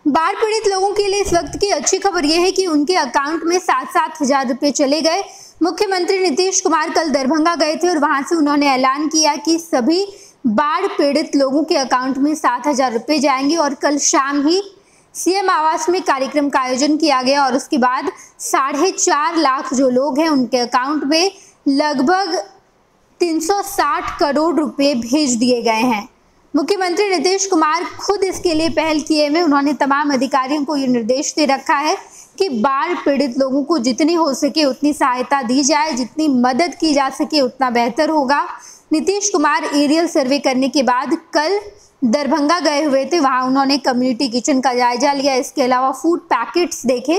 बाढ़ पीड़ित लोगों के लिए इस वक्त की अच्छी खबर यह है कि उनके अकाउंट में 7-7 हजार रुपए चले गए। मुख्यमंत्री नीतीश कुमार कल दरभंगा गए थे और वहां से उन्होंने ऐलान किया कि सभी बाढ़ पीड़ित लोगों के अकाउंट में 7,000 रुपए जाएंगे और कल शाम ही सीएम आवास में कार्यक्रम का आयोजन किया गया और उसके बाद 4.5 लाख जो लोग हैं उनके अकाउंट में लगभग 360 करोड़ रुपए भेज दिए गए हैं। मुख्यमंत्री नीतीश कुमार खुद इसके लिए पहल किए हुए उन्होंने तमाम अधिकारियों को ये निर्देश दे रखा है कि बाढ़ पीड़ित लोगों को जितनी हो सके उतनी सहायता दी जाए, जितनी मदद की जा सके उतना बेहतर होगा। नीतीश कुमार एरियल सर्वे करने के बाद कल दरभंगा गए हुए थे, वहां उन्होंने कम्युनिटी किचन का जायजा लिया। इसके अलावा फूड पैकेट्स देखे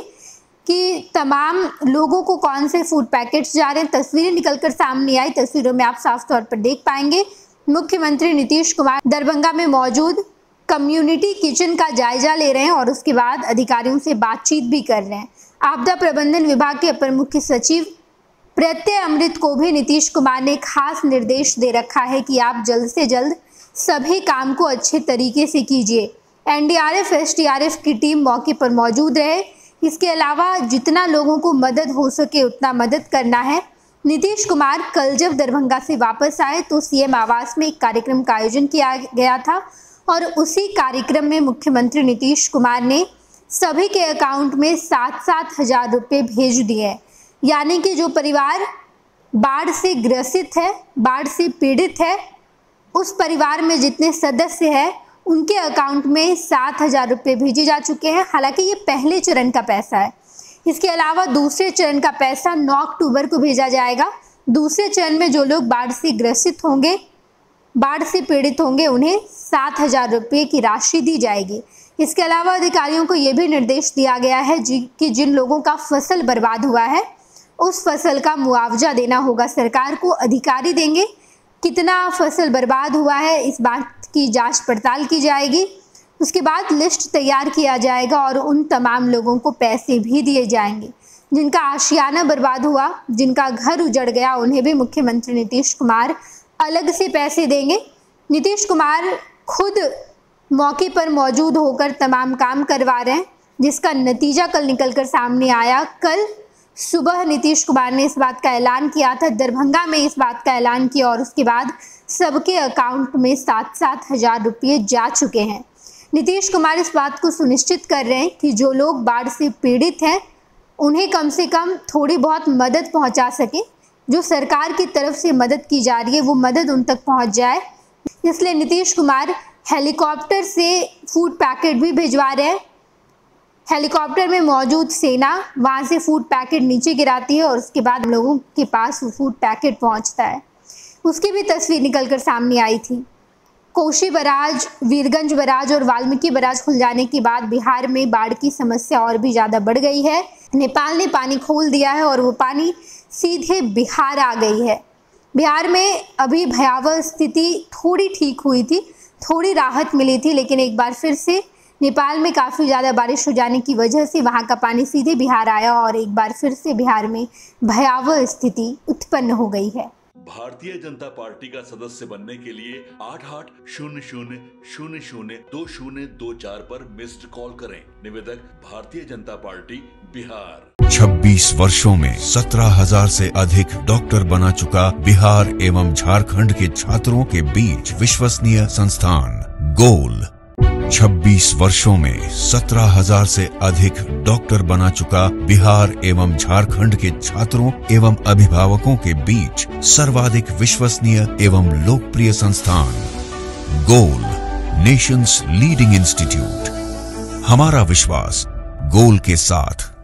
कि तमाम लोगों को कौन से फूड पैकेट्स जा रहे हैं। तस्वीरें निकलकर सामने आई, तस्वीरों में आप साफ तौर पर देख पाएंगे मुख्यमंत्री नीतीश कुमार दरभंगा में मौजूद कम्युनिटी किचन का जायजा ले रहे हैं और उसके बाद अधिकारियों से बातचीत भी कर रहे हैं। आपदा प्रबंधन विभाग के अपर मुख्य सचिव प्रत्यय अमृत को भी नीतीश कुमार ने खास निर्देश दे रखा है कि आप जल्द से जल्द सभी काम को अच्छे तरीके से कीजिए। एनडीआरएफ एसडीआरएफ की टीम मौके पर मौजूद रहे। इसके अलावा जितना लोगों को मदद हो सके उतना मदद करना है। नीतीश कुमार कल जब दरभंगा से वापस आए तो सीएम आवास में एक कार्यक्रम का आयोजन किया गया था और उसी कार्यक्रम में मुख्यमंत्री नीतीश कुमार ने सभी के अकाउंट में 7-7 हजार रुपये भेज दिए। यानी कि जो परिवार बाढ़ से ग्रसित है, बाढ़ से पीड़ित है, उस परिवार में जितने सदस्य हैं उनके अकाउंट में 7,000 रुपये भेजे जा चुके हैं। हालांकि ये पहले चरण का पैसा है। इसके अलावा दूसरे चरण का पैसा 9 अक्टूबर को भेजा जाएगा। दूसरे चरण में जो लोग बाढ़ से ग्रसित होंगे, बाढ़ से पीड़ित होंगे, उन्हें 7,000 रुपये की राशि दी जाएगी। इसके अलावा अधिकारियों को यह भी निर्देश दिया गया है कि जिन लोगों का फसल बर्बाद हुआ है उस फसल का मुआवजा देना होगा। सरकार को अधिकारी देंगे, कितना फसल बर्बाद हुआ है इस बात की जांच पड़ताल की जाएगी। उसके बाद लिस्ट तैयार किया जाएगा और उन तमाम लोगों को पैसे भी दिए जाएंगे जिनका आशियाना बर्बाद हुआ, जिनका घर उजड़ गया, उन्हें भी मुख्यमंत्री नीतीश कुमार अलग से पैसे देंगे। नीतीश कुमार खुद मौके पर मौजूद होकर तमाम काम करवा रहे हैं, जिसका नतीजा कल निकलकर सामने आया। कल सुबह नीतीश कुमार ने इस बात का ऐलान किया था, दरभंगा में इस बात का ऐलान किया और उसके बाद सबके अकाउंट में 7-7 हजार रुपये जा चुके हैं। नीतीश कुमार इस बात को सुनिश्चित कर रहे हैं कि जो लोग बाढ़ से पीड़ित हैं उन्हें कम से कम थोड़ी बहुत मदद पहुंचा सके। जो सरकार की तरफ से मदद की जा रही है वो मदद उन तक पहुंच जाए। इसलिए नीतीश कुमार हेलीकॉप्टर से फूड पैकेट भी भिजवा रहे हैं। हेलीकॉप्टर में मौजूद सेना वहां से फूड पैकेट नीचे गिराती है और उसके बाद लोगों के पास वो फूड पैकेट पहुंचता है। उसकी भी तस्वीर निकलकर सामने आई थी। कोशी बराज, वीरगंज बराज और वाल्मीकि बराज खुल जाने के बाद बिहार में बाढ़ की समस्या और भी ज़्यादा बढ़ गई है। नेपाल ने पानी खोल दिया है और वो पानी सीधे बिहार आ गई है। बिहार में अभी भयावह स्थिति थोड़ी ठीक हुई थी, थोड़ी राहत मिली थी, लेकिन एक बार फिर से नेपाल में काफ़ी ज़्यादा बारिश हो जाने की वजह से वहाँ का पानी सीधे बिहार आया और एक बार फिर से बिहार में भयावह स्थिति उत्पन्न हो गई है। भारतीय जनता पार्टी का सदस्य बनने के लिए 8800002024 पर मिस्ड कॉल करें। निवेदक भारतीय जनता पार्टी बिहार। 26 वर्षों में 17,000 से अधिक डॉक्टर बना चुका बिहार एवं झारखंड के छात्रों के बीच विश्वसनीय संस्थान गोल। 26 वर्षों में 17,000 से अधिक डॉक्टर बना चुका बिहार एवं झारखंड के छात्रों एवं अभिभावकों के बीच सर्वाधिक विश्वसनीय एवं लोकप्रिय संस्थान गोल, नेशंस लीडिंग इंस्टीट्यूट। हमारा विश्वास गोल के साथ।